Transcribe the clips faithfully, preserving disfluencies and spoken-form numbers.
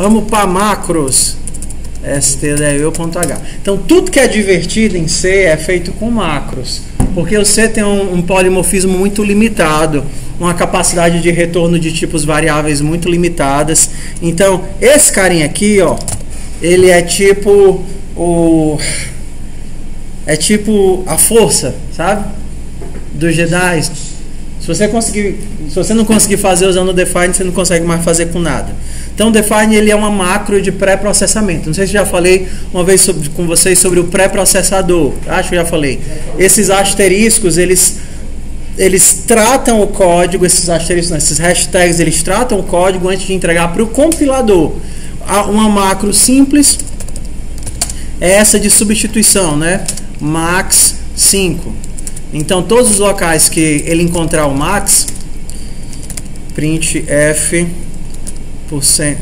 Vamos para macros. stdio.h. Então, tudo que é divertido em C é feito com macros. Porque o C tem um, um polimorfismo muito limitado, uma capacidade de retorno de tipos variáveis muito limitadas. Então, esse carinha aqui, ó, ele é tipo o é tipo a força, sabe? Dos Jedi. Se você conseguir, se você não conseguir fazer usando o define, você não consegue mais fazer com nada. Então, o define ele é uma macro de pré-processamento. Não sei se já falei uma vez sobre, com vocês sobre o pré-processador. Acho que já falei. Esses asteriscos, eles eles tratam o código, esses asteriscos, esses hashtags, eles tratam o código antes de entregar para o compilador. Uma macro simples é essa de substituição, né? Max cinco. Então, todos os locais que ele encontrar o max, printf por cento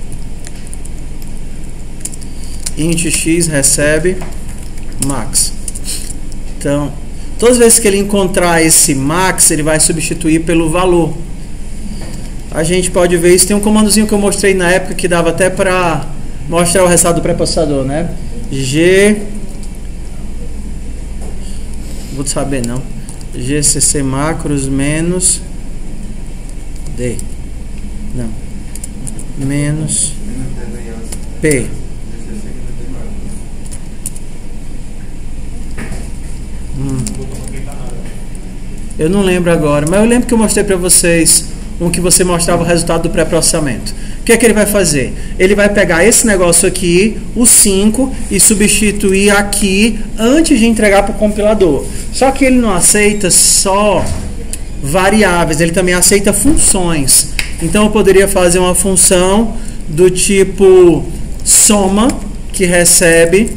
int x recebe max. Então, todas as vezes que ele encontrar esse max, ele vai substituir pelo valor. A gente pode ver isso. Tem um comandozinho que eu mostrei na época que dava até para mostrar o resultado do pré-processador, né? G vou saber não. Gcc macros menos D. Não. Menos P. Hum. Eu não lembro agora, mas eu lembro que eu mostrei para vocês um que você mostrava o resultado do pré-processamento. O que é que ele vai fazer? Ele vai pegar esse negócio aqui, o cinco, e substituir aqui antes de entregar para o compilador. Só que ele não aceita só variáveis, ele também aceita funções. Então eu poderia fazer uma função do tipo soma, que recebe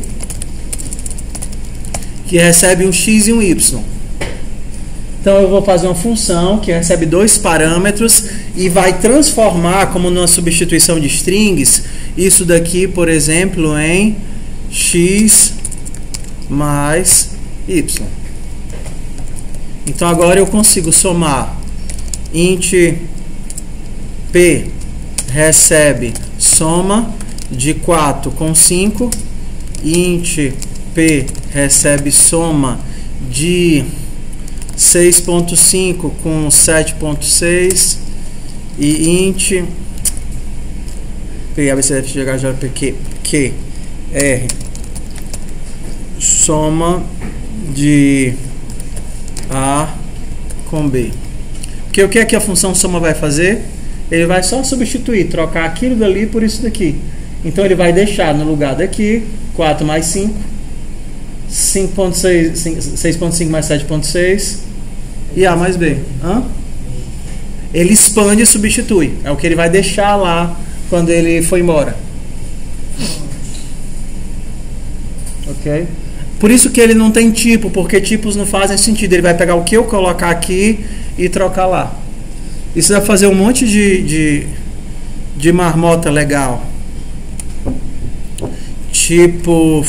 que recebe um x e um y. Então eu vou fazer uma função que recebe dois parâmetros e vai transformar, como numa substituição de strings, isso daqui, por exemplo, em x mais y. Então agora eu consigo somar int p recebe soma de quatro com cinco, int p recebe soma de seis ponto cinco com sete ponto seis e int p abcdfgh q r soma de A com B. Porque o que é que a função soma vai fazer? Ele vai só substituir, trocar aquilo dali por isso daqui. Então ele vai deixar no lugar daqui quatro mais cinco, cinco ponto seis, seis ponto cinco mais sete ponto seis e A mais B. Hã? Ele expande e substitui. É o que ele vai deixar lá quando ele for embora. Ok? Por isso que ele não tem tipo, porque tipos não fazem sentido. Ele vai pegar o que eu colocar aqui e trocar lá. Isso vai fazer um monte de, de, de marmota legal. Tipo,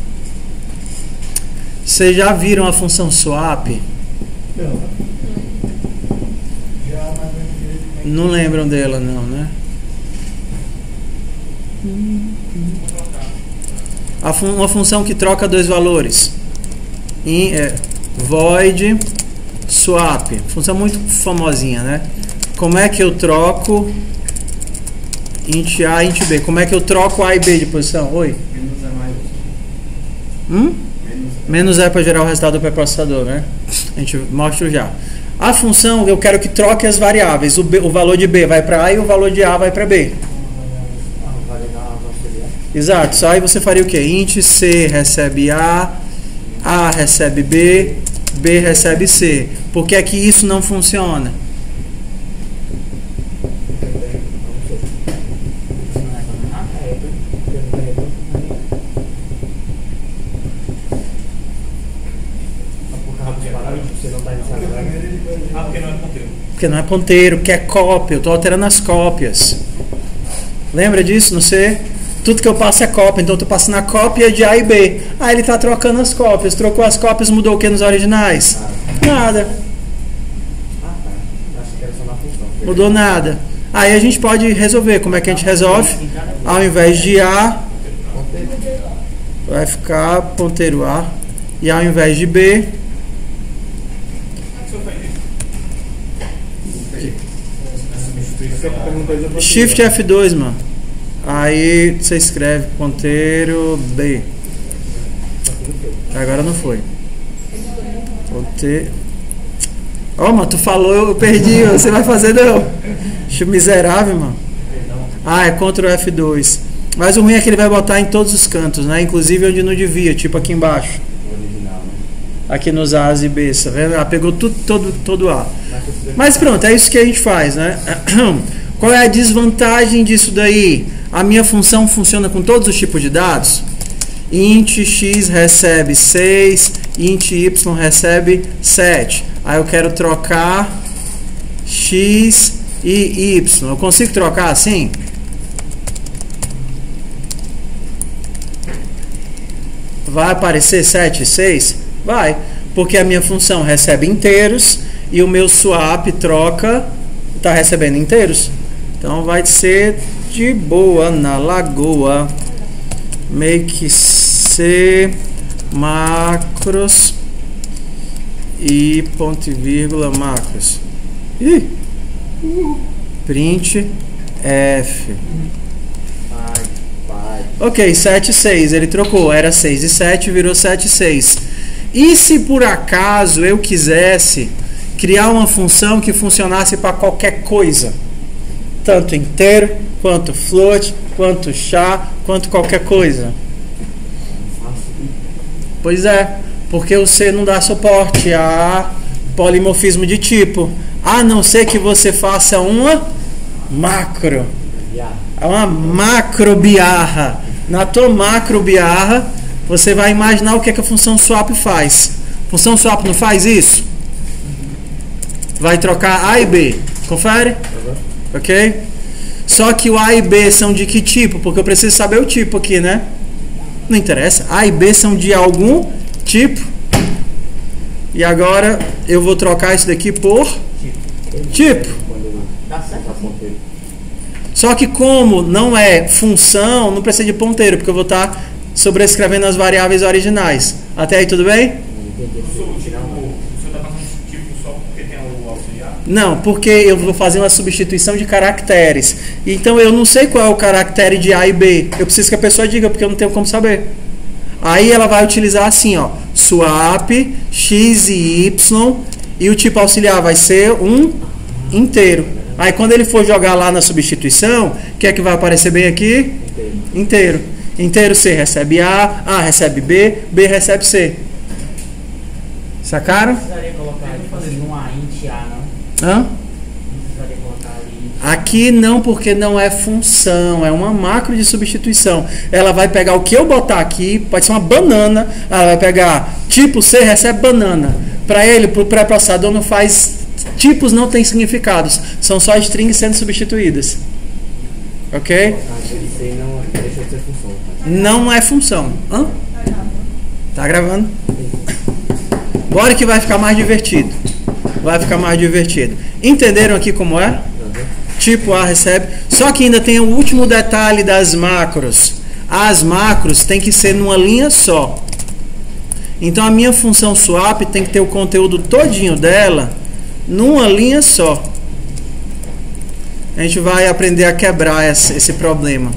vocês já viram a função swap? Não. Não lembram dela não, né? A fun uma função que troca dois valores. In, é, void swap. Função muito famosinha, né? Como é que eu troco int A e int B? Como é que eu troco A e B de posição? Oi? Menos é mais. Hum? Menos é para gerar o resultado do pré-processador, né? A gente mostra já. A função, eu quero que troque as variáveis. O, B, o valor de B vai para A e o valor de A vai para B. Exato. Só aí você faria o quê? Int C recebe A, A recebe B, B recebe C. Por que é que isso não funciona? Porque não é ponteiro, porque é cópia. Eu estou alterando as cópias. Lembra disso? Não sei. Tudo que eu passo é cópia. Então eu estou passando a cópia de A e B. Ah, ele está trocando as cópias. Trocou as cópias, mudou o que nos originais? Nada. Mudou nada. Aí a gente pode resolver. Como é que a gente resolve? Ao invés de A, vai ficar ponteiro A. E ao invés de B, Shift F dois, mano. Aí você escreve ponteiro B. Agora não foi. Ponteiro. Ó, oh, mano, tu falou, eu perdi. Você vai fazer não. Miserável, mano. Ah, é Ctrl F dois. Mas o ruim é que ele vai botar em todos os cantos, né? Inclusive onde não devia, tipo aqui embaixo. Aqui nos A's e B's, tá vendo? Ela pegou tudo, todo, todo A. Mas pronto, é isso que a gente faz, né? Qual é a desvantagem disso daí? A minha função funciona com todos os tipos de dados? Int x recebe seis, int y recebe sete. Aí eu quero trocar x e y. Eu consigo trocar assim? Vai aparecer sete e seis? Vai, porque a minha função recebe inteiros e o meu swap troca, está recebendo inteiros. Então vai ser de boa na lagoa. Make C macros e ponto e vírgula macros. Ih. Print F. Ok, sete e seis, ele trocou, era seis e sete, virou sete e seis. E se por acaso eu quisesse criar uma função que funcionasse para qualquer coisa, tanto inteiro, quanto float, quanto char, quanto qualquer coisa? Pois é, porque o C não dá suporte a polimorfismo de tipo, a não ser que você faça uma macro, uma macro biarra. Na tua macro biarra, você vai imaginar o que, é que a função swap faz. A função swap não faz isso? Vai trocar A e B. Confere? Uhum. Ok? Só que o A e B são de que tipo? Porque eu preciso saber o tipo aqui, né? Não interessa. A e B são de algum tipo. E agora eu vou trocar isso daqui por tipo. Só que como não é função, não precisa de ponteiro, porque eu vou estar sobrescrevendo as variáveis originais. Até aí tudo bem? Não, porque eu vou fazer uma substituição de caracteres. Então eu não sei qual é o caractere de A e B. Eu preciso que a pessoa diga, porque eu não tenho como saber. Aí ela vai utilizar assim, ó, swap x e y, e o tipo auxiliar vai ser um inteiro. Aí quando ele for jogar lá na substituição, o que é que vai aparecer bem aqui? Inteiro. Inteiro. Inteiro C recebe A, A recebe B, B recebe C. Sacaram? Não precisaria colocar um A, int A, não? Hã? Não precisaria colocar ali. Aqui não, porque não é função, é uma macro de substituição. Ela vai pegar o que eu botar aqui, pode ser uma banana, ela vai pegar tipo C recebe banana. Para ele, para o pré-processador não faz... Tipos não têm significados, são só strings sendo substituídas. Ok? Não é função. Hã? Tá gravando? Bora que vai ficar mais divertido. Vai ficar mais divertido. Entenderam aqui como é? Tipo A recebe. Só que ainda tem o último detalhe das macros. As macros tem que ser numa linha só. Então a minha função swap tem que ter o conteúdo todinho dela numa linha só. A gente vai aprender a quebrar esse, esse problema.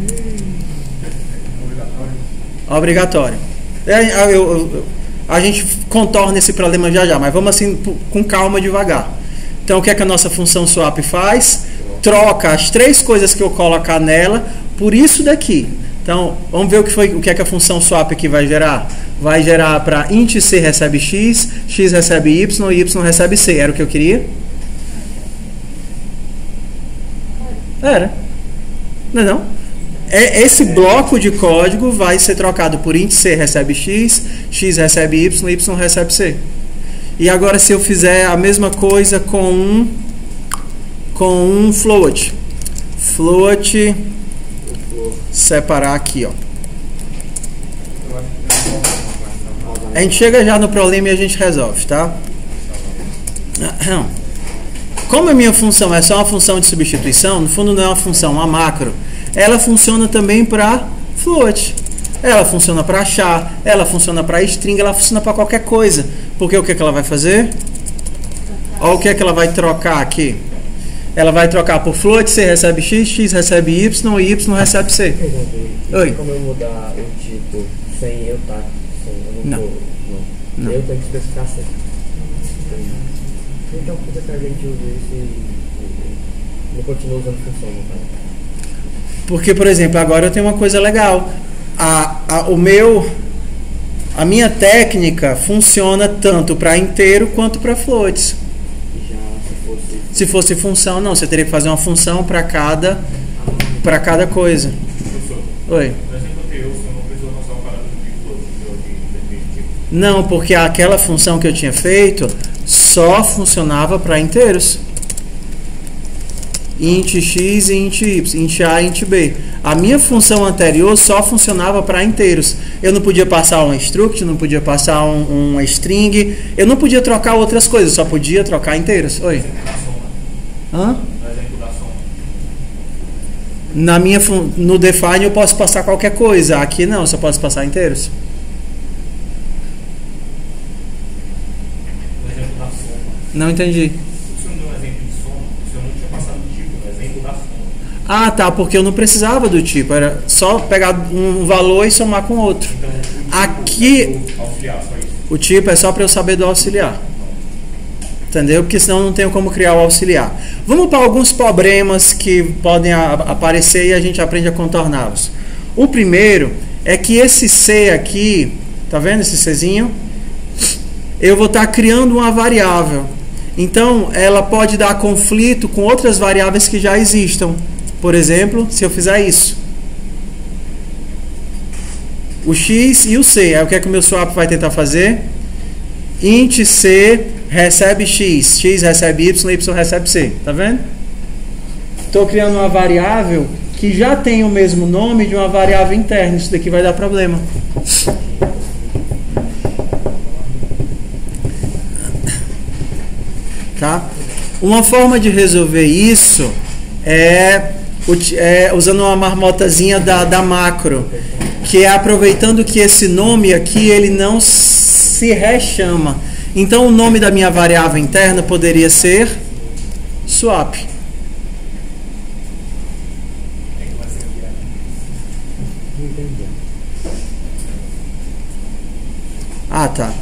Obrigatório. É, eu, eu, eu, a gente contorna esse problema já já, mas vamos assim com calma, devagar. Então o que é que a nossa função swap faz? Troca as três coisas que eu colocar nela por isso daqui. Então vamos ver o que, foi, o que é que a função swap aqui vai gerar. Vai gerar para int C recebe X, X recebe Y e Y recebe C. Era o que eu queria? Era. Não é não? É, esse bloco de código vai ser trocado por int C recebe X, X recebe Y e Y recebe C. E agora se eu fizer a mesma coisa com um, com um float. Float, separar aqui, ó. A gente chega já no problema e a gente resolve, tá? como a minha função é só uma função de substituição, no fundo não é uma função, uma macro, ela funciona também para float. Ela funciona para char, ela funciona para string, ela funciona para qualquer coisa. Porque o que, que ela vai fazer? Olha o que, que ela vai trocar aqui. Ela vai trocar por float, C recebe X, X recebe Y e Y recebe C. Oi? Como eu mudar o tipo sem eu estar? Eu não, não. Tô, não. não. Eu tenho que especificar C. Então por que a gente usa isso e não continua usando função, no caso? Porque, por exemplo, agora eu tenho uma coisa legal. A, a, o meu, a minha técnica funciona tanto para inteiro quanto para floats. Já se fosse... Se fosse função, não. Você teria que fazer uma função para cada, para cada coisa. Oi? Não, porque aquela função que eu tinha feito só funcionava para inteiros. Int x e int y, int a e int b. A minha função anterior só funcionava para inteiros. Eu não podia passar um struct, não podia passar um, um string, eu não podia trocar outras coisas, só podia trocar inteiros. Oi? Hã? Na minha no define eu posso passar qualquer coisa. Aqui não, eu só posso passar inteiros. Não entendi. Ah, tá, porque eu não precisava do tipo, era só pegar um valor e somar com outro. Aqui, o tipo é só para eu saber do auxiliar. Entendeu? Porque senão eu não tenho como criar o auxiliar. Vamos para alguns problemas que podem a, aparecer e a gente aprende a contorná-los. O primeiro é que esse C aqui, tá vendo esse Czinho? Eu vou estar criando uma variável. Então, ela pode dar conflito com outras variáveis que já existam. Por exemplo, se eu fizer isso. O X e o C. Aí o que é que o meu swap vai tentar fazer? Int C recebe X, X recebe Y, Y recebe C. Tá vendo? Estou criando uma variável que já tem o mesmo nome de uma variável interna. Isso daqui vai dar problema. Tá? Uma forma de resolver isso é, é usando uma marmotazinha da, da macro, que é aproveitando que esse nome aqui ele não se rechama. Então o nome da minha variável interna poderia ser swap. Ah, tá.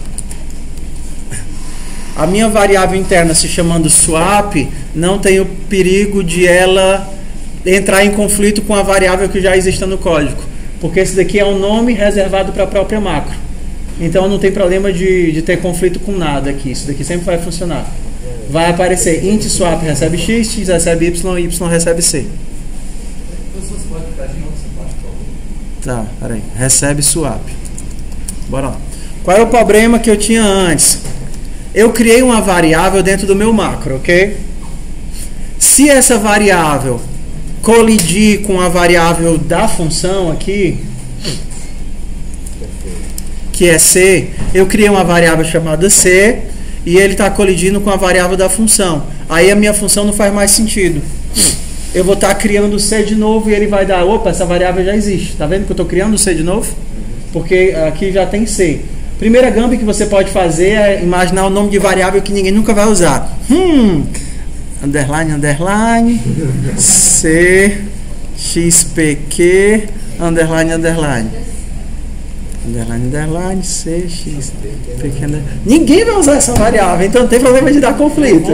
A minha variável interna se chamando swap, não tem o perigo de ela entrar em conflito com a variável que já existe no código. Porque esse daqui é um nome reservado para a própria macro. Então não tem problema de, de ter conflito com nada aqui. Isso daqui sempre vai funcionar. Vai aparecer int swap recebe x, x recebe y e y recebe c. Tá, peraí. Recebe swap. Bora lá. Qual é o problema que eu tinha antes? Eu criei uma variável dentro do meu macro, ok? Se essa variável colidir com a variável da função aqui, que é C, eu criei uma variável chamada C e ele está colidindo com a variável da função. Aí a minha função não faz mais sentido. Eu vou estar criando C de novo e ele vai dar, opa, essa variável já existe. Tá vendo que eu estou criando C de novo? Porque aqui já tem C. Primeira gamba que você pode fazer é imaginar o nome de variável que ninguém nunca vai usar. Hum, underline, underline, C, xpq, underline, underline. Underline, underline, C, xpq, underline. Ninguém vai usar essa variável, então não tem problema de dar conflito.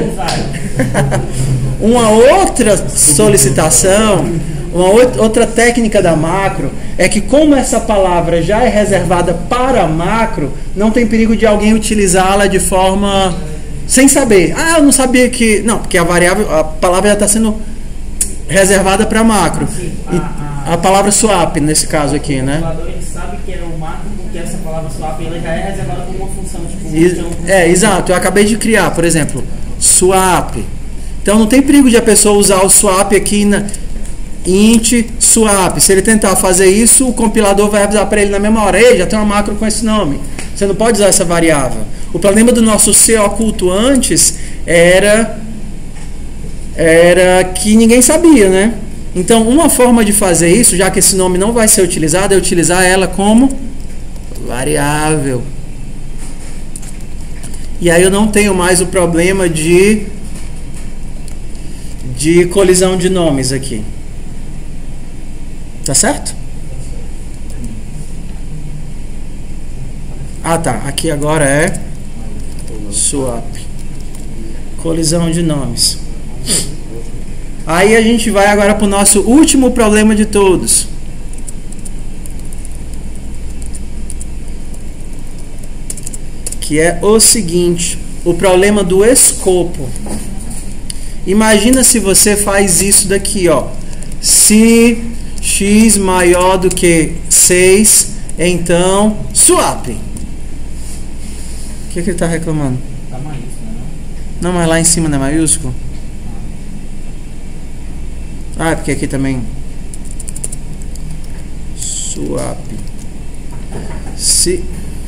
Uma outra solicitação, uma outra técnica da macro é que, como essa palavra já é reservada para a macro, não tem perigo de alguém utilizá-la de forma sem saber. Ah, eu não sabia que... Não, porque a variável, a palavra já está sendo reservada para a macro. E a palavra swap, nesse caso aqui, né? O computador ele sabe que é o macro porque essa palavra swap ela já é reservada como uma função. Tipo, E, é, exato. Eu acabei de criar, por exemplo, swap. Então não tem perigo de a pessoa usar o swap aqui na... int swap. Se ele tentar fazer isso, o compilador vai avisar para ele na mesma hora. Ei, já tem uma macro com esse nome. Você não pode usar essa variável. O problema do nosso C oculto antes era era que ninguém sabia, né? Então, uma forma de fazer isso, já que esse nome não vai ser utilizado, é utilizar ela como variável. E aí eu não tenho mais o problema de, de colisão de nomes aqui. Tá certo? Ah, tá. Aqui agora é swap. Colisão de nomes. Aí a gente vai agora para o nosso último problema de todos. Que é o seguinte, o problema do escopo. Imagina se você faz isso daqui, ó. Se x maior do que seis, então swap. O que, que ele está reclamando? Tá maiúsculo, não? Não, mas lá em cima não é maiúsculo? Ah, é porque aqui também. Swap. Se.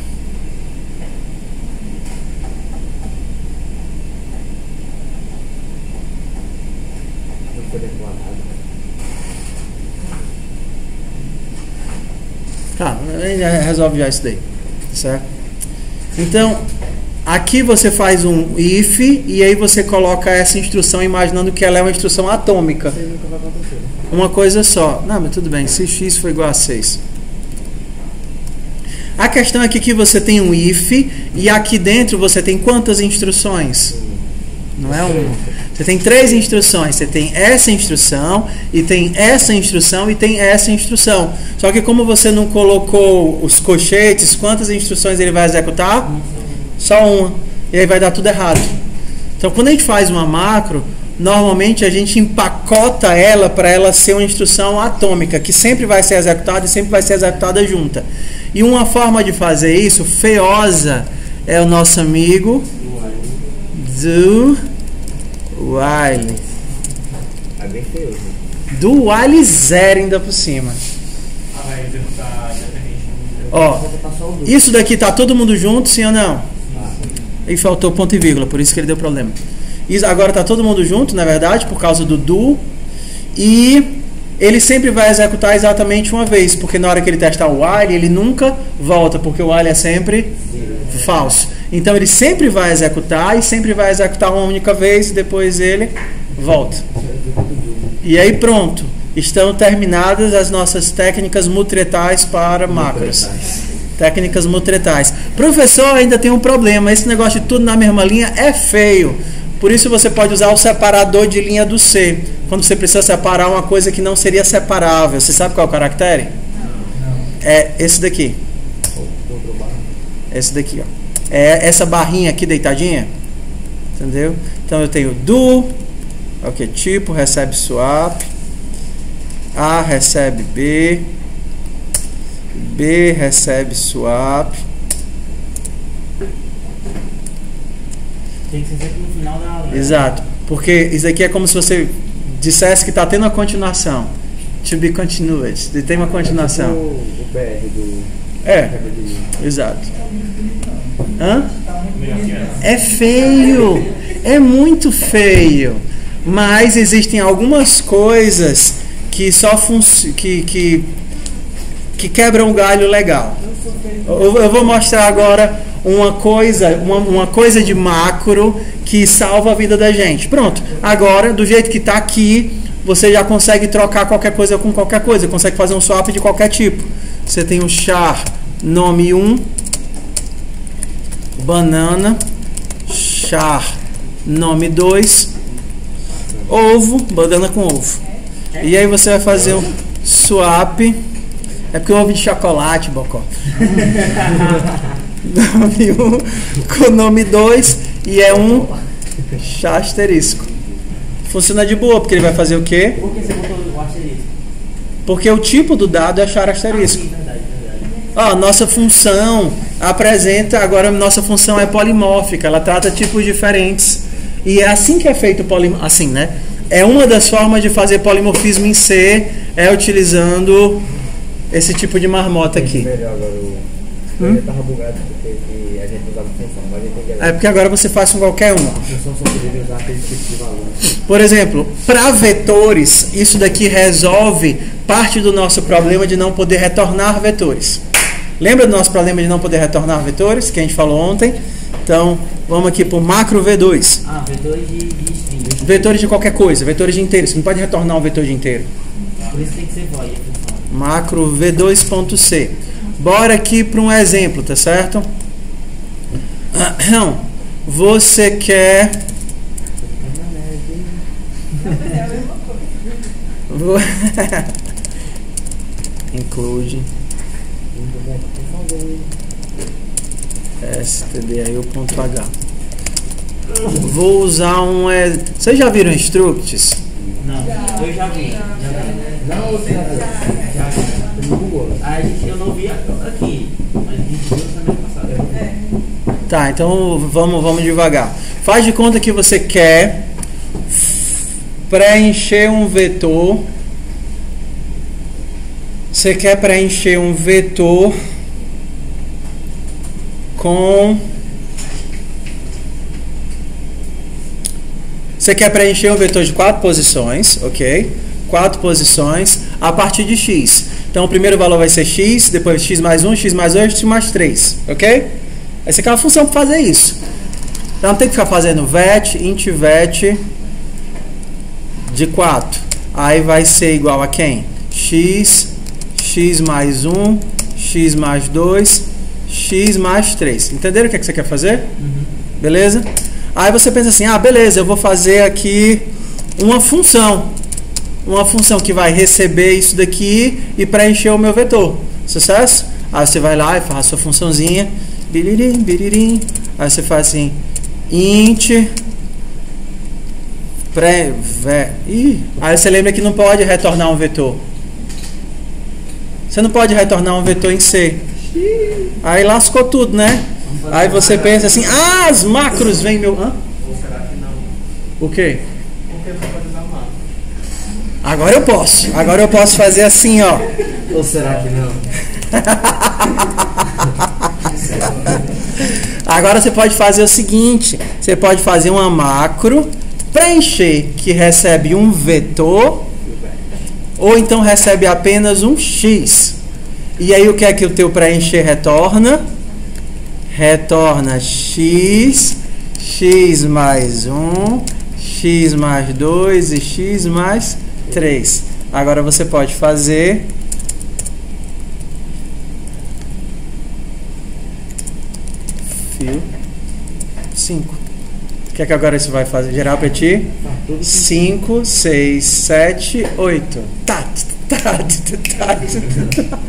Tá, resolve já isso daí, certo? Então, aqui você faz um if e aí você coloca essa instrução imaginando que ela é uma instrução atômica. Uma coisa só. Não, mas tudo bem, se x for igual a seis. A questão aqui é que você tem um if e aqui dentro você tem quantas instruções? Não é uma. Você tem três instruções. Você tem essa instrução, e tem essa instrução, e tem essa instrução. Só que como você não colocou os colchetes, quantas instruções ele vai executar? Só uma. E aí vai dar tudo errado. Então, quando a gente faz uma macro, normalmente a gente empacota ela para ela ser uma instrução atômica, que sempre vai ser executada e sempre vai ser executada junta. E uma forma de fazer isso, feiosa, é o nosso amigo do while. É bem feio. Do while zero ainda por cima. Ah, vai executar independente. Ó, isso daqui tá todo mundo junto, sim ou não? E faltou ponto e vírgula, por isso que ele deu problema. Isso, agora tá todo mundo junto, na verdade, por causa do do. E ele sempre vai executar exatamente uma vez, porque na hora que ele testar o while, ele nunca volta, porque o while é sempre falso. Então ele sempre vai executar e sempre vai executar uma única vez e depois ele volta. E aí pronto, estão terminadas as nossas técnicas mutretais para macros. Técnicas mutretais. Professor, ainda tem um problema, esse negócio de tudo na mesma linha é feio. Por isso você pode usar o separador de linha do C, quando você precisa separar uma coisa que não seria separável. Você sabe qual é o caractere? É esse daqui. Esse daqui, ó. É essa barrinha aqui deitadinha. Entendeu? Então eu tenho do, ok, tipo, recebe swap, A recebe B, B recebe swap. Tem que ser sempre no final da aula. Exato, porque isso aqui é como se você dissesse que está tendo uma continuação. To be continued. Tem uma continuação. É tipo o B R do... É, exato. Hã? É feio. É muito feio. Mas existem algumas coisas que só funcionam, que, que, que quebram o galho legal. Eu, eu vou mostrar agora uma coisa, uma, uma coisa de macro que salva a vida da gente. Pronto. Agora, do jeito que está aqui, você já consegue trocar qualquer coisa com qualquer coisa. Consegue fazer um swap de qualquer tipo. Você tem um char nome um, banana, char nome dois, ovo, banana com ovo. E aí você vai fazer um swap. É porque ovo de chocolate, Bocó. Nome um com nome dois e é um char asterisco. Funciona de boa, porque ele vai fazer o quê? Por que você botou o asterisco? Porque o tipo do dado é char asterisco. Ah, sim, verdade, verdade. Ó, nossa função apresenta, agora nossa função é polimórfica, ela trata tipos diferentes. E é assim que é feito o polimorfismo, assim, né? É uma das formas de fazer polimorfismo em C, é utilizando esse tipo de marmota aqui. Melhor agora o Eu já estava bugado porque que a gente usava função, mas eu entendi agora. É porque agora você faz com qualquer uma. A função só poderia usar aquele tipo de valor. Por exemplo, para vetores, isso daqui resolve parte do nosso problema de não poder retornar vetores. Lembra do nosso problema de não poder retornar vetores, que a gente falou ontem? Então, vamos aqui para o macro V dois. Ah, vetores de, de string. Vetores de qualquer coisa, vetores de inteiro. Você não pode retornar um vetor de inteiro. Por isso tem que ser void a função. Macro V dois.c. Bora aqui para um exemplo, tá certo? Não, você quer... Include stdio.h. Vou usar um... é, vocês já viram structs? Não, eu já vi. Já vi. Não, você já vi. No Google. A gente, eu não vi aqui, mas a gente viu semana passada. Tá, então vamos, vamos devagar. Faz de conta que você quer preencher um vetor. Você quer preencher um vetor com... Você quer preencher um vetor de quatro posições, ok? Quatro posições a partir de x. Então o primeiro valor vai ser x, depois x mais um, x mais dois, x mais três, ok? Essa aqui é uma função para fazer isso. Então não tem que ficar fazendo vet, int vet de quatro. Aí vai ser igual a quem? X, x mais um, x mais dois, x mais três. Entenderam o que, é que você quer fazer? Uhum. Beleza? Aí você pensa assim, ah, beleza, eu vou fazer aqui uma função. Uma função que vai receber isso daqui e preencher o meu vetor. Sucesso? Aí você vai lá e faz a sua funçãozinha. Biririm, biririm. Aí você faz assim, int pré, ve, ih, aí você lembra que não pode retornar um vetor. Você não pode retornar um vetor em C. Aí lascou tudo, né? Aí você pensa assim, ah, as macros vêm meu... Hã? Ou será que não? O quê? Porque não pode usar macro. Agora eu posso. Agora eu posso fazer assim, ó. Ou será que não? Agora você pode fazer o seguinte. Você pode fazer uma macro preencher que recebe um vetor ou então recebe apenas um x. E aí o que é que o teu preencher retorna? Retorna x, x mais um, x mais dois e x mais três. Agora você pode fazer fio cinco. O que é que agora isso vai fazer? Gerar para ti? cinco, seis, sete, oito. Tá, tá, tá, tá.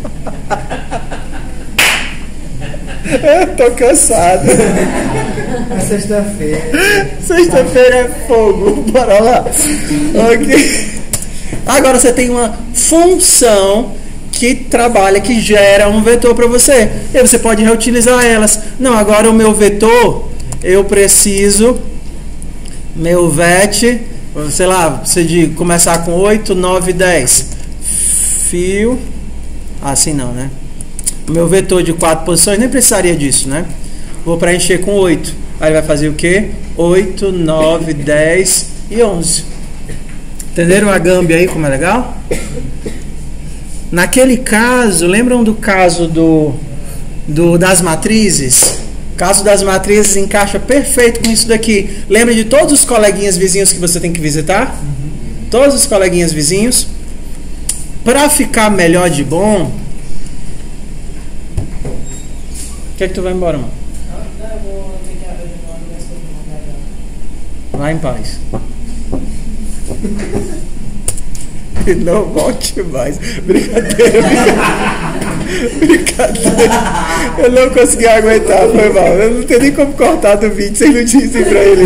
Eu tô cansado. É sexta-feira. Sexta-feira é fogo. Bora lá. Ok. Agora você tem uma função que trabalha, que gera um vetor para você. E você pode reutilizar elas. Não, agora o meu vetor, eu preciso, meu vet, sei lá, precisa de começar com oito, nove, dez. Fio, assim não, né? O meu vetor de quatro posições nem precisaria disso, né? Vou preencher com oito. Aí vai fazer o quê? oito, nove, dez e onze. Entenderam a gâmbia aí como é legal? Naquele caso, lembram do caso do, do das matrizes? O caso das matrizes encaixa perfeito com isso daqui. Lembra de todos os coleguinhas vizinhos que você tem que visitar? Uhum. Todos os coleguinhas vizinhos. Para ficar melhor de bom... O que é que tu vai embora, mano? Vai em paz. E não volte mais. Brincadeira, brincadeira. Brincadeira. Eu não consegui aguentar, foi mal. Eu não tenho nem como cortar do vídeo sem notícia pra ele,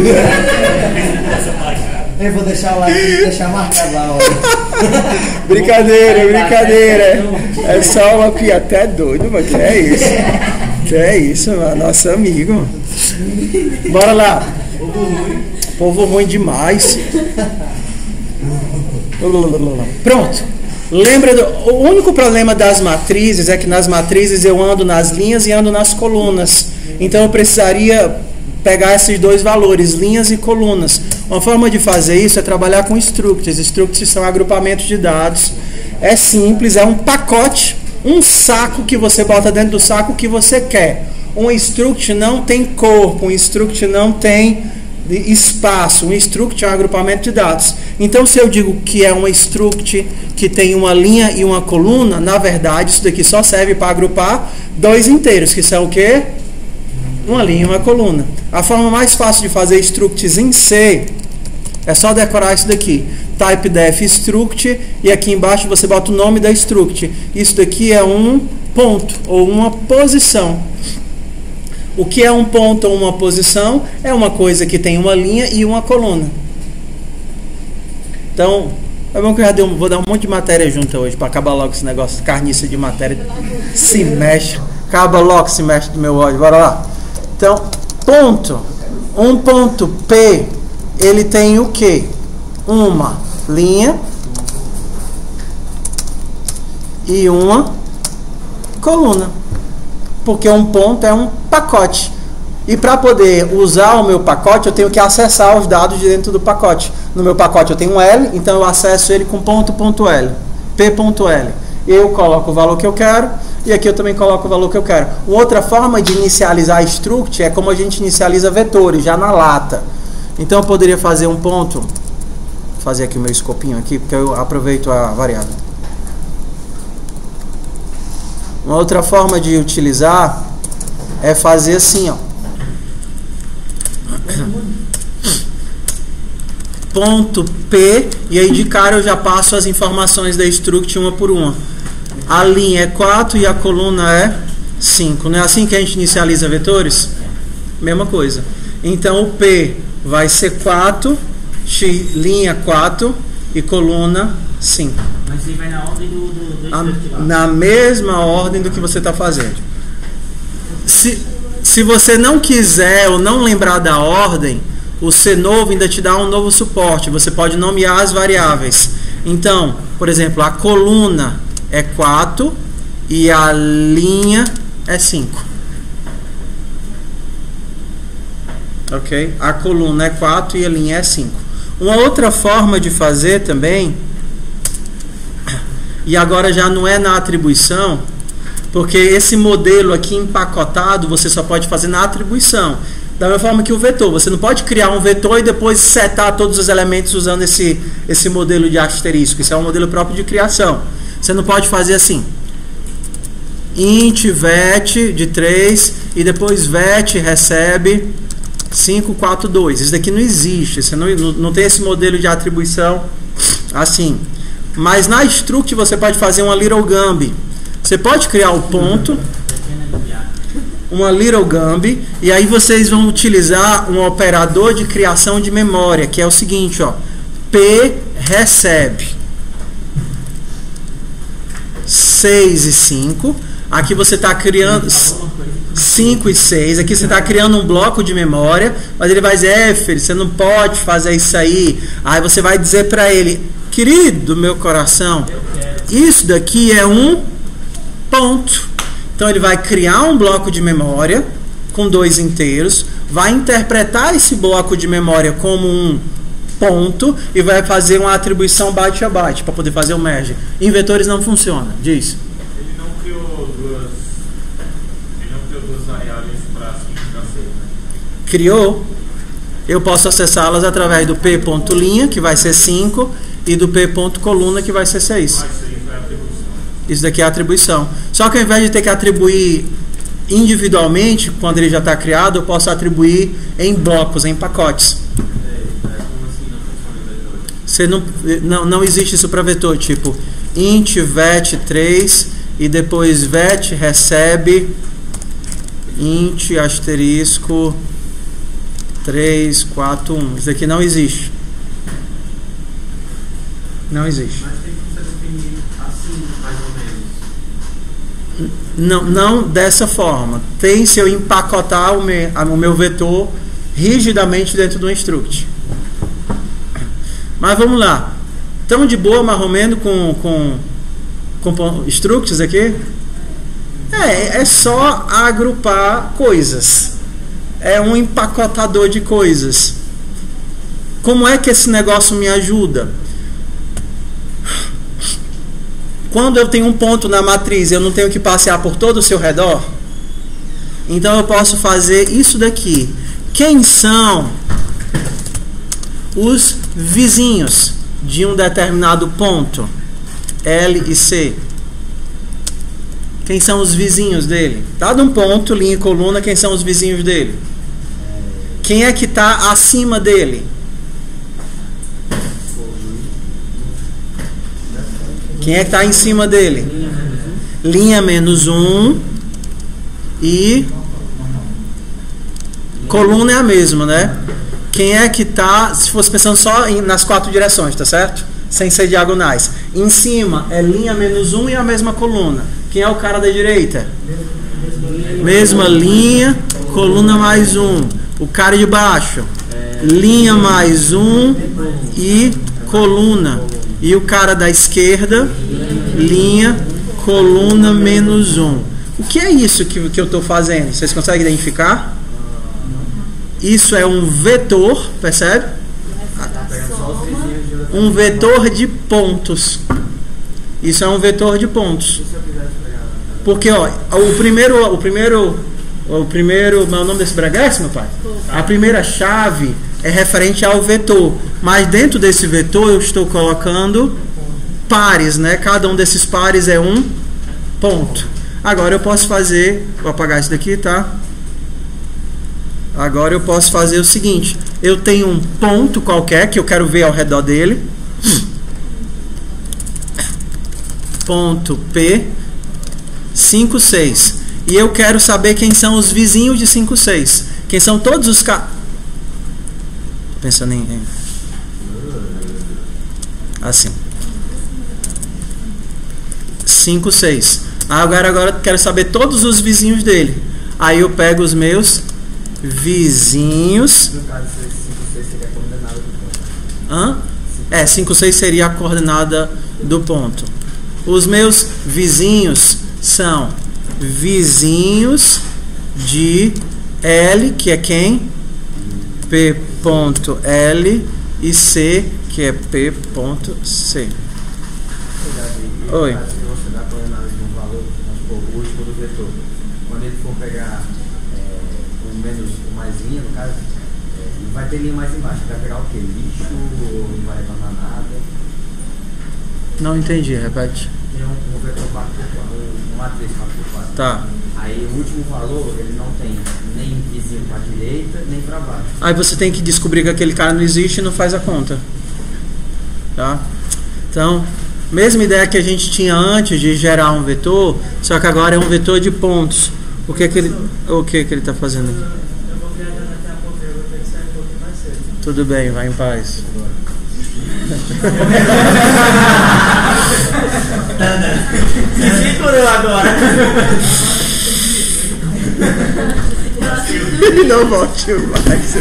né? Eu vou deixar o like, deixar marcado lá, ó. Brincadeira, brincadeira. É só uma piada. Até doido, mano. Que é isso? Que é isso, mano. Nosso amigo. Bora lá. Povo ruim. Povo ruim demais. Pronto. Lembra, do, o único problema das matrizes é que nas matrizes eu ando nas linhas e ando nas colunas. Então eu precisaria pegar esses dois valores, linhas e colunas. Uma forma de fazer isso é trabalhar com structs. Structs são agrupamentos de dados. É simples, é um pacote, um saco que você bota dentro do saco que você quer. Um struct não tem corpo, um struct não tem espaço. Um struct é um agrupamento de dados. Então, se eu digo que é um struct que tem uma linha e uma coluna, na verdade, isso daqui só serve para agrupar dois inteiros, que são o quê? Uma linha e uma coluna. A forma mais fácil de fazer structs em C é só decorar isso daqui. Type def struct e aqui embaixo você bota o nome da struct. Isso daqui é um ponto ou uma posição. O que é um ponto ou uma posição? É uma coisa que tem uma linha e uma coluna. Então, é bom que eu já dei um, vou dar um monte de matéria junto hoje para acabar logo esse negócio, carniça de matéria. Se mexe, acaba logo, se mexe do meu ódio. Bora lá. Então, ponto. Um ponto P, ele tem o quê? Uma linha e uma coluna. Porque um ponto é um pacote. E para poder usar o meu pacote, eu tenho que acessar os dados de dentro do pacote. No meu pacote eu tenho um L, então eu acesso ele com ponto, ponto L, P.L. Eu coloco o valor que eu quero e aqui eu também coloco o valor que eu quero. Uma outra forma de inicializar struct é como a gente inicializa vetores, já na lata. Então eu poderia fazer um ponto, vou fazer aqui o meu escopinho aqui, porque eu aproveito a variável. Uma outra forma de utilizar é fazer assim, ó. Ponto P, e aí de cara eu já passo as informações da struct uma por uma. A linha é quatro e a coluna é cinco. Não é assim que a gente inicializa vetores? Mesma coisa. Então o P vai ser quatro, x, linha quatro e coluna cinco. Mas você vai na ordem do, do, do A, na mesma ordem do que você está fazendo. Se, se você não quiser ou não lembrar da ordem, o C novo ainda te dá um novo suporte. Você pode nomear as variáveis. Então, por exemplo, a coluna é quatro e a linha é cinco. Ok? A coluna é quatro e a linha é cinco. Uma outra forma de fazer também, e agora já não é na atribuição, porque esse modelo aqui empacotado você só pode fazer na atribuição. Da mesma forma que o vetor, você não pode criar um vetor e depois setar todos os elementos usando esse, esse modelo de asterisco. Isso é um modelo próprio de criação. Você não pode fazer assim, int vet de três e depois vet recebe cinco, quatro, dois. Isso daqui não existe, você não, não tem esse modelo de atribuição assim. Mas na struct você pode fazer uma little gumb. Você pode criar o ponto, uma little gumb, e aí vocês vão utilizar um operador de criação de memória, que é o seguinte, ó, P recebe seis e cinco. Aqui você está criando cinco e seis. Aqui você está criando um bloco de memória, mas ele vai dizer, é, filho, você não pode fazer isso aí. Aí você vai dizer para ele, querido meu coração, isso daqui é um ponto. Então ele vai criar um bloco de memória com dois inteiros, vai interpretar esse bloco de memória como um ponto e vai fazer uma atribuição byte a byte para poder fazer o merge. Em vetores não funciona, diz. Ele não criou duas, ele não criou duas variáveis para cinco e para seis, né? Criou. Eu posso acessá-las através do p.linha, que vai ser cinco, e do p.coluna, que vai ser seis. Ah, isso aí foi a atribuição. Isso daqui é a atribuição. Só que ao invés de ter que atribuir individualmente, quando ele já está criado, eu posso atribuir em blocos, em pacotes. Você não, não, não existe isso para vetor, tipo int vet três e depois vet recebe int asterisco três, quatro, um. Isso aqui não existe. Não existe. Mas tem que você definir assim, mais ou menos. Não, não dessa forma. Tem se eu empacotar o meu, o meu vetor rigidamente dentro do struct. Mas vamos lá. Tão de boa, mais ou menos, com, com Structs aqui? É, é só agrupar coisas. É um empacotador de coisas. Como é que esse negócio me ajuda? Quando eu tenho um ponto na matriz, eu não tenho que passear por todo o seu redor? Então eu posso fazer isso daqui. Quem são os vizinhos de um determinado ponto? L e C. Quem são os vizinhos dele? Dado um ponto, linha e coluna, quem são os vizinhos dele? Quem é que está acima dele? Quem é que está em cima dele? Linha menos um e coluna é a mesma, né? Quem é que está, se fosse pensando só em, nas quatro direções, tá certo? Sem ser diagonais. Em cima é linha menos um e a mesma coluna. Quem é o cara da direita? Mesma linha, coluna mais um. O cara de baixo, linha mais um e coluna. E o cara da esquerda, linha, coluna menos um. O que é isso que, que eu estou fazendo? Vocês conseguem identificar? Isso é um vetor, percebe? Um vetor de pontos. Isso é um vetor de pontos. Porque, ó, o primeiro, o primeiro, o primeiro, qual é o nome desse breguete, meu pai? A primeira chave é referente ao vetor, mas dentro desse vetor eu estou colocando pares, né? Cada um desses pares é um ponto. Agora eu posso fazer, vou apagar isso daqui, tá? Agora eu posso fazer o seguinte: eu tenho um ponto qualquer que eu quero ver ao redor dele. Ponto P cinco, seis. E eu quero saber quem são os vizinhos de cinco, seis. Quem são todos os ca... Pensando em, em... assim. cinco, seis. Agora, agora eu quero saber todos os vizinhos dele. Aí eu pego os meus vizinhos. No caso, cinco, seis seria a coordenada do ponto. Hã? É, cinco, seis seria a coordenada do ponto. Os meus vizinhos são vizinhos de L, que é quem? P ponto L, e C, que é P ponto C. Oi. Se você dá a coordenada de um valor, o último do vetor, quando ele for pegar é, o menos, o mais linha, no caso, é, vai ter linha mais embaixo. Vai pegar o quê? Lixo, não vai retornar nada. Não entendi, repete. Tem um, um vetor quatro por quatro, uma matriz quatro por quatro. Tá. Aí o último valor, ele não tem nem vizinho para a direita, nem para baixo. Aí você tem que descobrir que aquele cara não existe e não faz a conta. Tá? Então, mesma ideia que a gente tinha antes de gerar um vetor, só que agora é um vetor de pontos. O que que ele, o que que ele está fazendo aqui? Eu vou viajar daqui a pouco, eu vou ter que sair um pouquinho mais cedo. Tudo bem, vai em paz. Senti por eu agora. Não volte mais.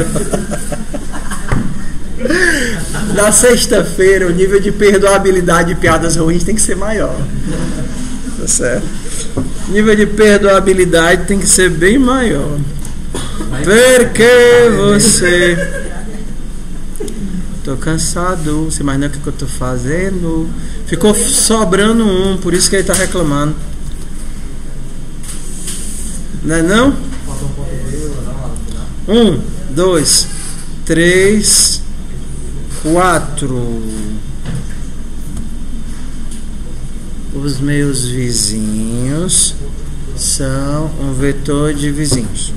Na sexta-feira, o nível de perdoabilidade de piadas ruins tem que ser maior. Tá certo? O nível de perdoabilidade tem que ser bem maior. Porque você... Tô cansado, você imagina o que eu tô fazendo. Ficou sobrando um, por isso que ele tá reclamando. Não é não? Um, dois, três, quatro. Os meus vizinhos são um vetor de vizinhos.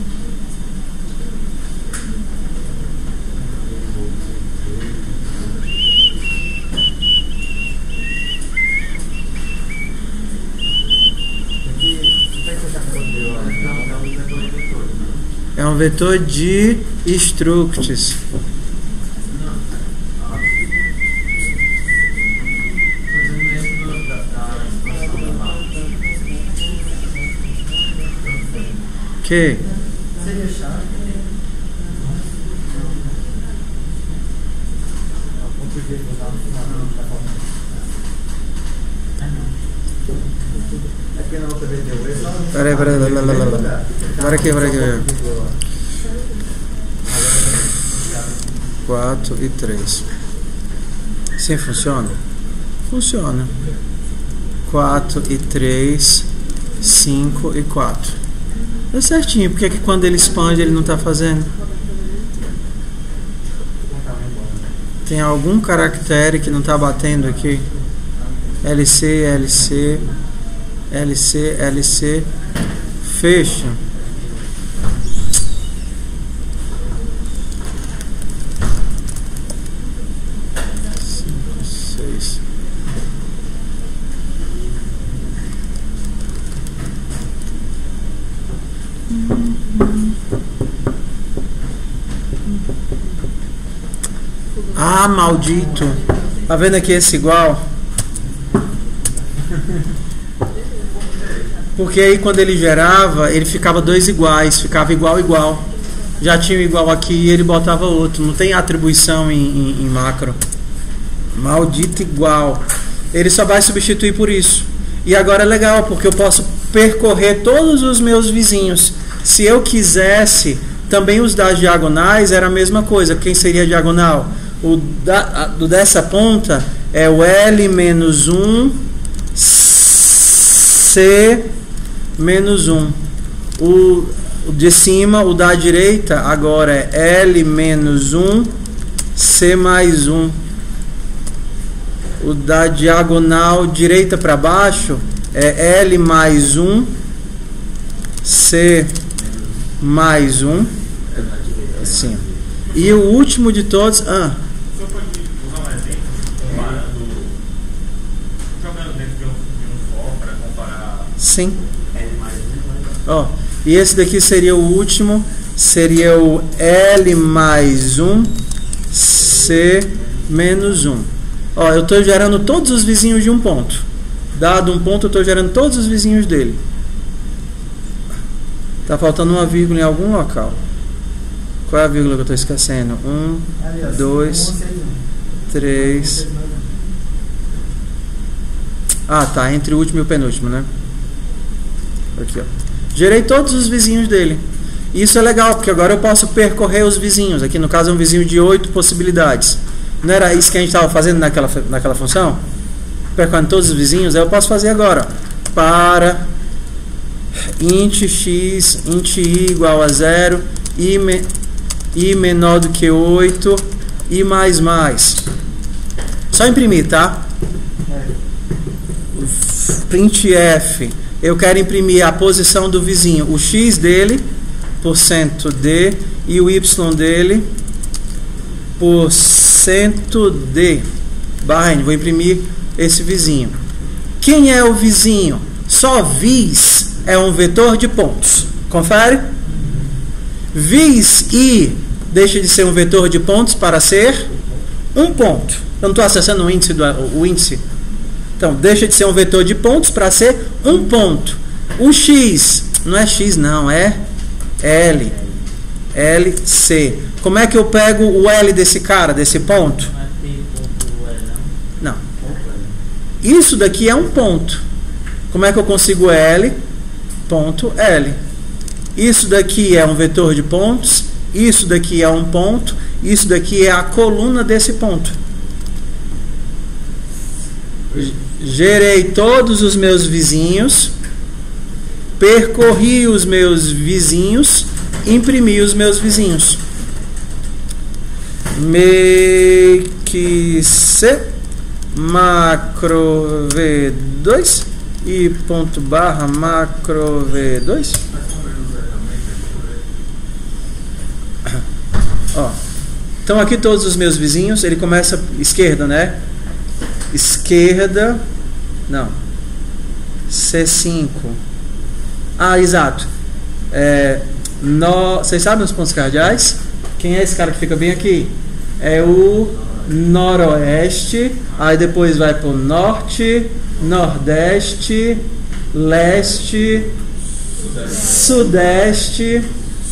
É um vetor de structs. Que? Peraí, peraí, peraí, peraí, peraí. Bora aqui, bora aqui. quatro e três. Sim, funciona? Funciona. quatro e três, cinco e quatro. É certinho, porque é que quando ele expande ele não está fazendo? Tem algum caractere que não está batendo aqui? L C, L C, L C, L C. Fecha. Ah, maldito. Tá vendo aqui esse igual? Porque aí quando ele gerava, ele ficava dois iguais, ficava igual, igual. Já tinha um igual aqui e ele botava outro. Não tem atribuição em, em, em macro. Maldito igual. Ele só vai substituir por isso. E agora é legal, porque eu posso percorrer todos os meus vizinhos. Se eu quisesse, também os das diagonais era a mesma coisa. Quem seria a diagonal? O da, do dessa ponta é o L menos um, C menos um. O, o de cima, o da direita, agora é L menos um, C mais um. O da diagonal direita para baixo é L mais um, C mais um. Assim. E o último de todos... Ah, O senhor pode usar um exemplo comparando, jogando dentro de um, de um for para comparar? sim. L mais um. Ó, e esse daqui seria o último, seria o L mais um, C menos um. Ó, eu estou gerando todos os vizinhos de um ponto. Dado um ponto, eu estou gerando todos os vizinhos dele. Tá faltando uma vírgula em algum local. Qual é a vírgula que eu estou esquecendo? Um, dois, três. Ah, tá. Entre o último e o penúltimo, né? Aqui, ó. Gerei todos os vizinhos dele. Isso é legal, porque agora eu posso percorrer os vizinhos. Aqui, no caso, é um vizinho de oito possibilidades. Não era isso que a gente estava fazendo naquela, naquela função? Percorrendo todos os vizinhos? Eu posso fazer agora. Para int x, int y igual a zero, i, me, i menor do que oito, i mais mais. Só imprimir, tá? Printf. Eu quero imprimir a posição do vizinho, o x dele, porcento d, e o y dele, porcento d, barra n. Vou imprimir esse vizinho. Quem é o vizinho? Só vis é um vetor de pontos. Confere? Vis i deixa de ser um vetor de pontos para ser um ponto. Eu não estou acessando o índice, do, o índice. Então, deixa de ser um vetor de pontos para ser um ponto. O x, não é x não, é L. L, C. Como é que eu pego o L desse cara, desse ponto? Não. Isso daqui é um ponto. Como é que eu consigo L? Ponto L. Isso daqui é um vetor de pontos. Isso daqui é um ponto. Isso daqui é a coluna desse ponto. Gerei todos os meus vizinhos. Percorri os meus vizinhos. Imprimi os meus vizinhos. Make C macro v dois e ponto barra macro v dois. Ó, então aqui todos os meus vizinhos, ele começa esquerda, né? Esquerda, não, C cinco. Ah, exato. É, no, vocês sabem os pontos cardeais? Quem é esse cara que fica bem aqui? É o noroeste, aí depois vai para o norte, nordeste, leste, sudeste,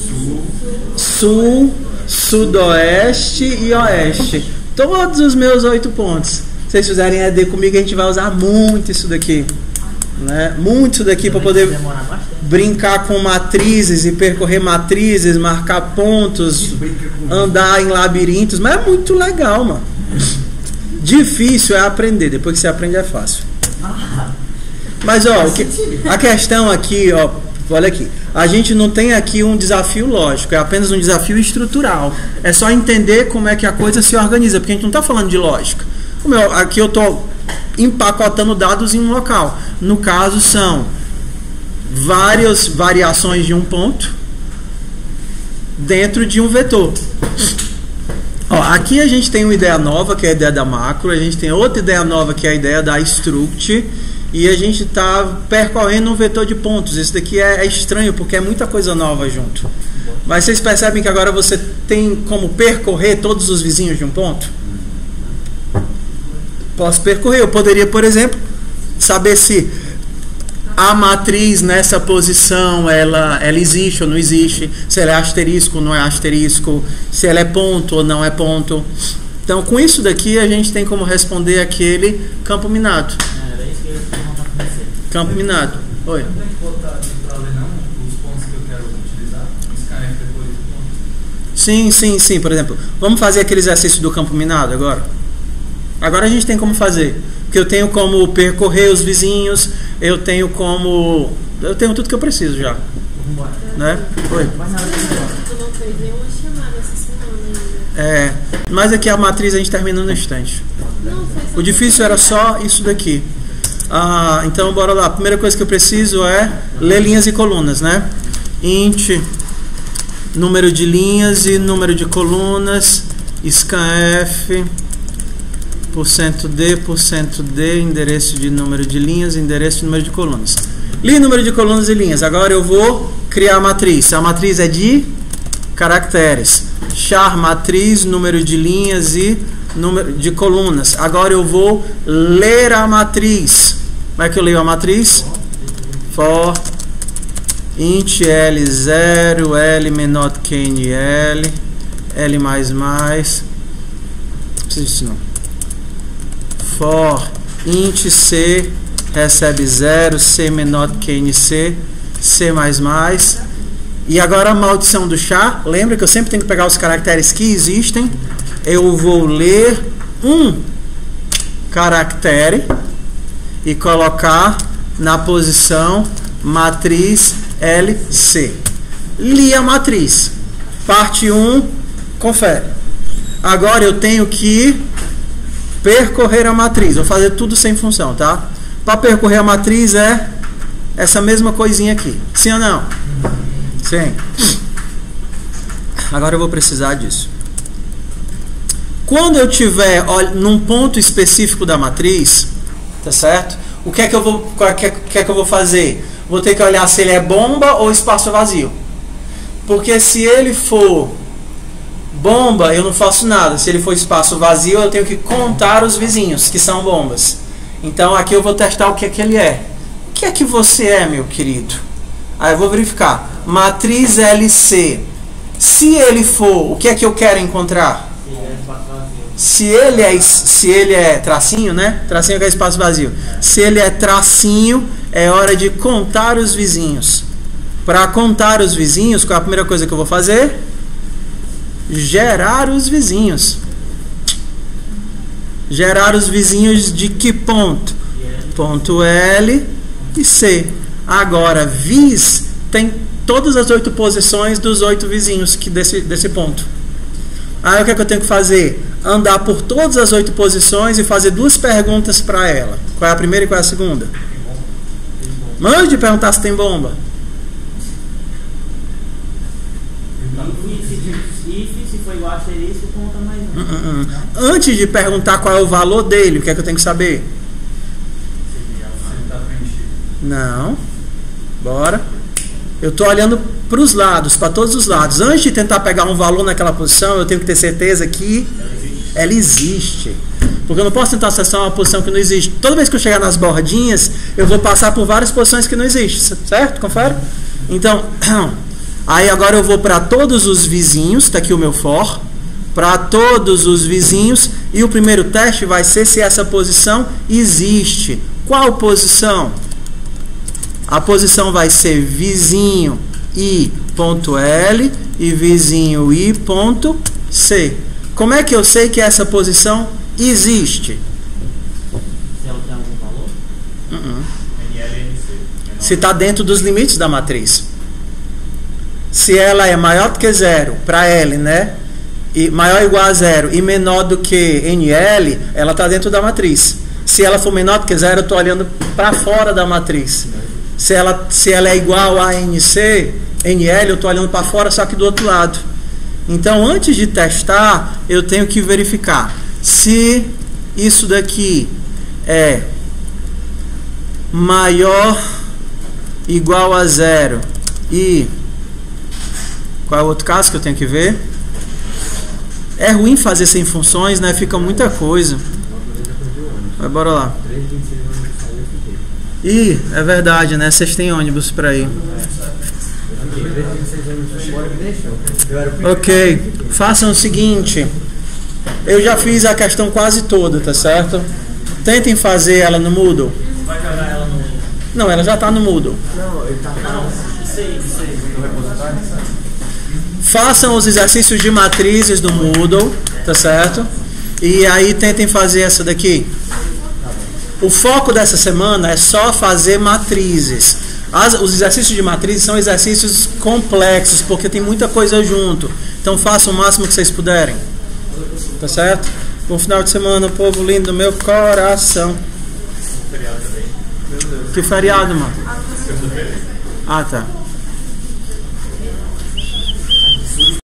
sul, sudoeste e oeste. Todos os meus oito pontos. Se vocês fizerem E D comigo, a gente vai usar muito isso daqui, né? Muito isso daqui para poder... Demora bastante. brincar com matrizes e percorrer matrizes, marcar pontos, andar em labirintos, mas é muito legal, mano. Difícil é aprender, depois que você aprende é fácil. Mas ó, o que, a questão aqui, ó, olha aqui, a gente não tem aqui um desafio lógico, é apenas um desafio estrutural. É só entender como é que a coisa se organiza, porque a gente não está falando de lógica. Como eu, aqui eu estou empacotando dados em um local. No caso são várias variações de um ponto dentro de um vetor. Ó, aqui a gente tem uma ideia nova, que é a ideia da macro, a gente tem outra ideia nova, que é a ideia da struct, e a gente está percorrendo um vetor de pontos. Isso daqui é, é estranho, porque é muita coisa nova junto. Mas vocês percebem que agora você tem como percorrer todos os vizinhos de um ponto? Posso percorrer. Eu poderia, por exemplo, saber se a matriz nessa posição ela, ela existe ou não existe, se ela é asterisco ou não é asterisco, se ela é ponto ou não é ponto. Então, com isso daqui, a gente tem como responder aquele campo minado. Era isso que eu ia perguntar pra você. Campo minado. Oi. Não tem que botar ali para ler não os pontos que eu quero utilizar, scanf depois do ponto. Sim, sim, sim. Por exemplo, vamos fazer aquele exercício do campo minado agora? Agora a gente tem como fazer. Porque eu tenho como percorrer os vizinhos, eu tenho como... Eu tenho tudo que eu preciso já. Vambora. Né? Oi. Tu não fez nenhuma chamada essa semana ainda. É, mas aqui a matriz a gente termina no instante. Não, foi só O difícil era só isso daqui. Ah, então bora lá. A primeira coisa que eu preciso é ler linhas e colunas, né? Int, número de linhas e número de colunas, scanf, porcento D, porcento D, endereço de número de linhas, endereço de número de colunas. Li número de colunas e linhas. Agora eu vou criar a matriz. A matriz é de caracteres. Char matriz, número de linhas e número de colunas. Agora eu vou ler a matriz. Como é que eu leio a matriz? For int L zero, L menor do que N L, L mais mais. Não precisa disso não. For int C recebe zero, C menor do que N C, C mais mais. E agora a maldição do char. Lembra que eu sempre tenho que pegar os caracteres que existem. Eu vou ler um caractere e colocar na posição matriz L C. Li a matriz. Parte um, confere. Agora eu tenho que percorrer a matriz. Vou fazer tudo sem função, tá? Para percorrer a matriz é essa mesma coisinha aqui. Sim ou não? Sim. Agora eu vou precisar disso. Quando eu tiver olha, num ponto específico da matriz, tá certo? O que é que eu vou, o que é, que é que eu vou fazer? Vou ter que olhar se ele é bomba ou espaço vazio. Porque se ele for bomba, eu não faço nada. Se ele for espaço vazio, eu tenho que contar os vizinhos, que são bombas. Então aqui eu vou testar o que é que ele é. O que é que você é, meu querido? Aí eu vou verificar. Matriz L C. Se ele for, o que é que eu quero encontrar? Se ele é, se ele é tracinho, né? Tracinho que é espaço vazio. Se ele é tracinho, é hora de contar os vizinhos. Para contar os vizinhos, qual é a primeira coisa que eu vou fazer? Gerar os vizinhos. Gerar os vizinhos de que ponto? Ponto L e C. Agora, vis tem todas as oito posições dos oito vizinhos que desse, desse ponto. Aí o que é que eu tenho que fazer? Andar por todas as oito posições e fazer duas perguntas para ela. Qual é a primeira e qual é a segunda? Antes de perguntar se tem bomba. If, se for igual a asterisco, conta mais um. Uh, uh, uh. Antes de perguntar qual é o valor dele, o que é que eu tenho que saber? Não. Bora. Eu estou olhando para os lados, para todos os lados. Antes de tentar pegar um valor naquela posição, eu tenho que ter certeza que ela existe. Porque eu não posso tentar acessar uma posição que não existe. Toda vez que eu chegar nas bordinhas, eu vou passar por várias posições que não existem. Certo? Confere? Então, aí agora eu vou para todos os vizinhos. Está aqui o meu for. Para todos os vizinhos. E o primeiro teste vai ser se essa posição existe. Qual posição? a posição vai ser vizinho I ponto L e vizinho I ponto C. Como é que eu sei que essa posição existe? Se ela tem algum valor? Uh-uh. N L e N C. Se está dentro dos limites da matriz. Se ela é maior do que zero para L, né? E maior ou igual a zero e menor do que N L, ela está dentro da matriz. Se ela for menor do que zero, eu estou olhando para fora da matriz. Se ela, se ela é igual a N C, N L, eu estou olhando para fora, só que do outro lado. Então, antes de testar, eu tenho que verificar se isso daqui é maior igual a zero e qual é o outro caso que eu tenho que ver? É ruim fazer sem funções, né? Fica muita coisa. Mas bora lá. Ih, é verdade, né? Vocês têm ônibus para ir. Ok. Façam o seguinte. Eu já fiz a questão quase toda, tá certo? Tentem fazer ela no Moodle. Vai jogar ela no... Não, ela já está no Moodle. Não, ele tá Não, isso aí, isso aí. no repositório. Façam os exercícios de matrizes do Moodle, tá certo? E aí tentem fazer essa daqui. O foco dessa semana é só fazer matrizes. As, os exercícios de matrizes são exercícios complexos, porque tem muita coisa junto. Então façam o máximo que vocês puderem. Tá certo? Bom final de semana, povo lindo do meu coração. Feriado também. Que feriado, mano? Ah, tá.